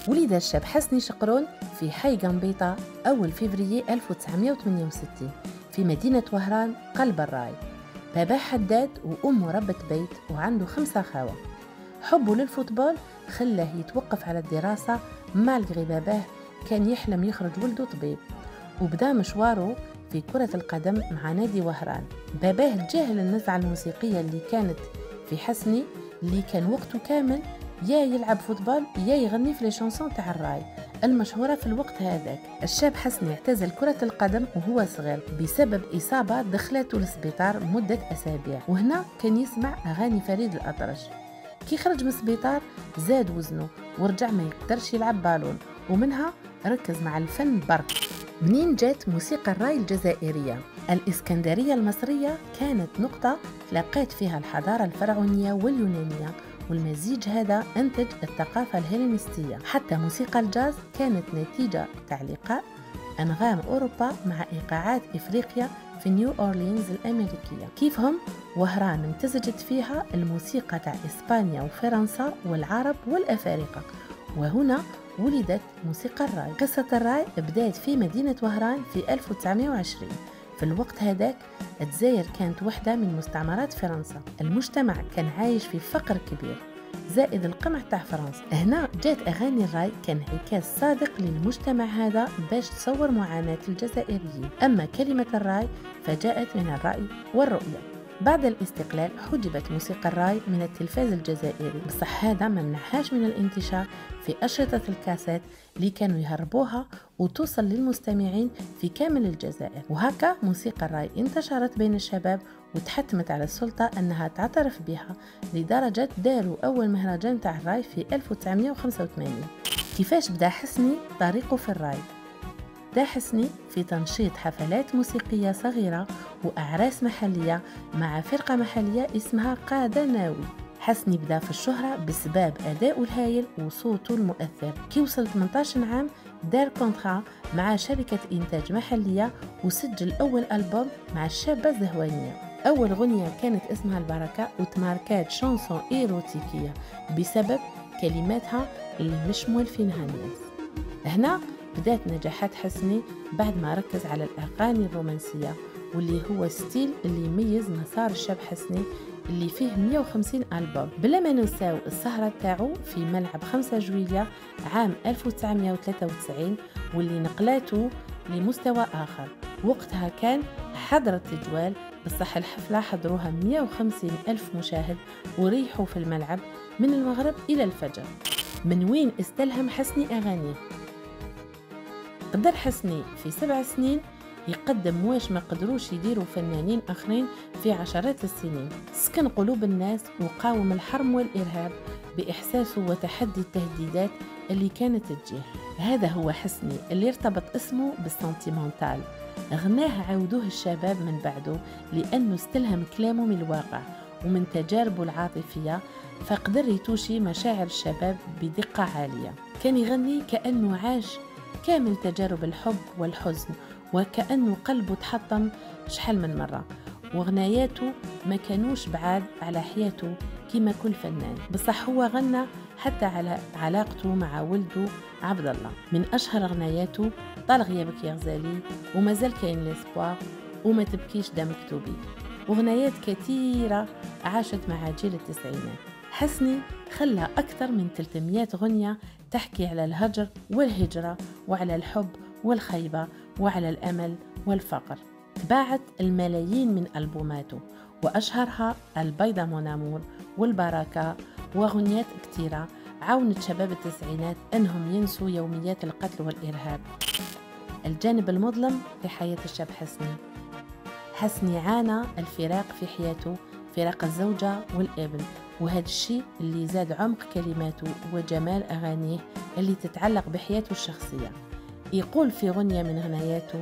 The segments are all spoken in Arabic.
ولد الشاب حسني شقرون في حي قنبيطة أول فبراير 1968 في مدينة وهران قلب الراي. باباه حداد وأمه ربة بيت وعنده 5 خاوة. حبه للفوتبول خلاه يتوقف على الدراسة مالغري باباه كان يحلم يخرج ولده طبيب، وبدأ مشواره في كرة القدم مع نادي وهران. باباه تجاهل النزعة الموسيقية اللي كانت في حسني، اللي كان وقته كامل يا يلعب فوتبول يا يغني في لي شانسون تاع الراي المشهورة في الوقت هذاك. الشاب حسني اعتزل كرة القدم وهو صغير بسبب إصابة دخلته للسبيطار مدة أسابيع، وهنا كان يسمع أغاني فريد الأطرش. كي خرج من السبيطار زاد وزنه ورجع ما يقدرش يلعب بالون، ومنها ركز مع الفن برك. منين جات موسيقى الراي الجزائرية؟ الإسكندرية المصرية كانت نقطة تلاقيت فيها الحضارة الفرعونية واليونانية، والمزيج هذا أنتج الثقافة الهيلينستية. حتى موسيقى الجاز كانت نتيجة تعليق أنغام أوروبا مع إيقاعات إفريقيا في نيو أورلينز الأمريكية. كيفهم وهران امتزجت فيها الموسيقى تاع إسبانيا وفرنسا والعرب والأفارقة، وهنا ولدت موسيقى الراي. قصة الراي بدأت في مدينة وهران في 1920. في الوقت هذاك الجزائر كانت واحدة من مستعمرات فرنسا، المجتمع كان عايش في فقر كبير زائد القمع تاع فرنسا. هنا جات أغاني الراي كان انعكاس صادق للمجتمع هذا باش تصور معاناة الجزائريين. أما كلمة الراي فجاءت من الرأي والرؤية. بعد الاستقلال حجبت موسيقى الراي من التلفاز الجزائري، بصح هذا ما منحاش من الانتشار في أشرطة الكاسات اللي كانوا يهربوها وتوصل للمستمعين في كامل الجزائر. وهكا موسيقى الراي انتشرت بين الشباب وتحتمت على السلطة أنها تعترف بها، لدرجة داروا أول مهرجان تاع الراي في 1985. كيفاش بدأ حسني طريقه في الراي؟ بدأ حسني في تنشيط حفلات موسيقية صغيرة وأعراس محلية مع فرقة محلية اسمها قادة ناوي. حسني بدأ في الشهرة بسبب أداؤه الهايل وصوته المؤثر. كي وصل 18 عام دار كونترا مع شركة إنتاج محلية وسجل أول ألبوم مع الشابة الزهوانية. أول غنية كانت اسمها البركة وتماركات شانسون إيروتيكية بسبب كلماتها اللي مش مولفينها الناس. هنا بدأت نجاحات حسني بعد ما ركز على الأغاني الرومانسية، واللي هو ستيل اللي يميز مسار الشاب حسني اللي فيه 150 ألبوم. بلا ما ننساو السهرة تاعو في ملعب 5 جويلية عام 1993 واللي نقلاته لمستوى آخر. وقتها كان حضر التجوال، بصح الحفلة حضروها 150 ألف مشاهد وريحوا في الملعب من المغرب إلى الفجر. من وين استلهم حسني أغانيه؟ قدر حسني في 7 سنين يقدم واش ما قدروش يديروا فنانين آخرين في عشرات السنين. سكن قلوب الناس وقاوم الحرم والإرهاب بإحساسه وتحدي التهديدات اللي كانت تجيه. هذا هو حسني اللي ارتبط اسمه بالسنتيمونتال. غناه عودوه الشباب من بعده لأنه استلهم كلامه من الواقع ومن تجاربه العاطفية، فقدر يتوشي مشاعر الشباب بدقة عالية. كان يغني كأنه عاش كامل تجارب الحب والحزن، وكأنه قلبه تحطم شحال من مرة، وغناياته ما كانوش بعاد على حياته كما كل فنان. بصح هو غنى حتى على علاقته مع ولده عبد الله. من أشهر غناياته طال غيابك يا غزالي، ومازال كاين ليسبوار، وما تبكيش دا مكتوبي، وغنايات كثيرة عاشت مع جيل التسعينات. حسني خلى أكثر من 300 غنية تحكي على الهجر والهجرة وعلى الحب والخيبة وعلى الأمل والفقر. تباعت الملايين من ألبوماته، وأشهرها البيضة مونامور والبركة وغنيات كتيرة عاونت شباب التسعينات أنهم ينسوا يوميات القتل والإرهاب. الجانب المظلم في حياة الشاب حسني عانى الفراق في حياته، فراق الزوجة والابن، وهذا الشيء اللي زاد عمق كلماته وجمال أغانيه اللي تتعلق بحياته الشخصية. يقول في غنية من غناياته: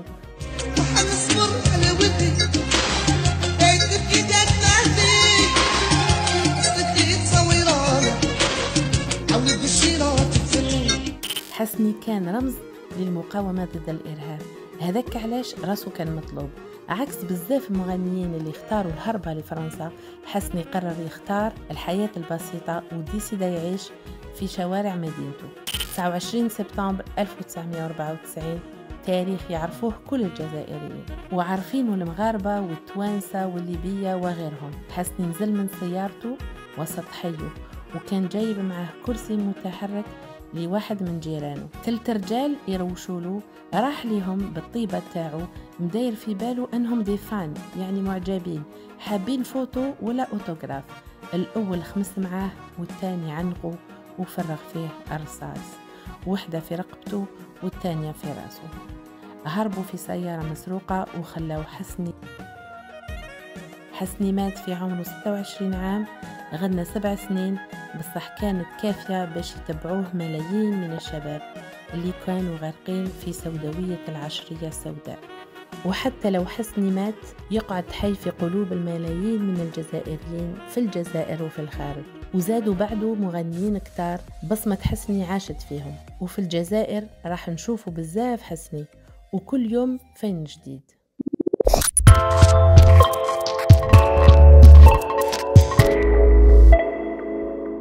حسني كان رمز للمقاومة ضد الإرهاب. هذاك علاش راسه كان مطلوب. عكس بزاف المغنيين اللي اختاروا الهربة لفرنسا، حسني قرر يختار الحياة البسيطة وديسيدا يعيش في شوارع مدينته. 29 سبتمبر 1994 تاريخ يعرفوه كل الجزائريين وعارفينه المغاربة والتوانسة والليبية وغيرهم. حسني نزل من سيارته وسط حيه وكان جايب معه كرسي متحرك لواحد من جيرانه. 3 رجال يروشوله، راح ليهم بالطيبة تاعو، مداير في باله انهم دي فان، يعني معجبين، حابين فوتو ولا اوتوغراف. الاول خمس معاه والتاني عنقه وفرغ فيه الرصاص، وحدة في رقبته والتانية في راسه. هربوا في سيارة مسروقة وخلوا حسني مات في عمره 26 عام، غنى 7 سنين، بصح كانت كافية باش يتبعوه ملايين من الشباب اللي كانوا غارقين في سوداوية العشرية السوداء. وحتى لو حسني مات يقعد حي في قلوب الملايين من الجزائريين في الجزائر وفي الخارج. وزادوا بعده مغنيين كتار بصمة حسني عاشت فيهم، وفي الجزائر راح نشوفوا بزاف حسني، وكل يوم فن جديد.